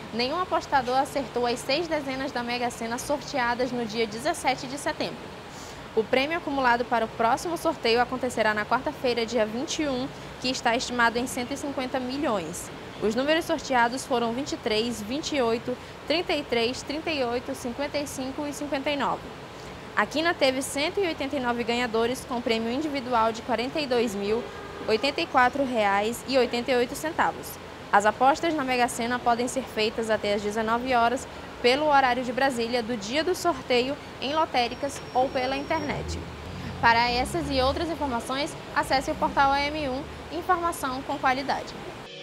nenhum apostador acertou as 6 dezenas da Mega Sena sorteadas no dia 17 de setembro. O prêmio acumulado para o próximo sorteio acontecerá na quarta-feira, dia 21, que está estimado em 150 milhões. Os números sorteados foram 23, 28, 33, 38, 55 e 59. A quina teve 189 ganhadores com prêmio individual de R$ 42.084,88. As apostas na Mega Sena podem ser feitas até às 19 horas pelo horário de Brasília do dia do sorteio em lotéricas ou pela internet. Para essas e outras informações, acesse o portal AM1 Informação com qualidade.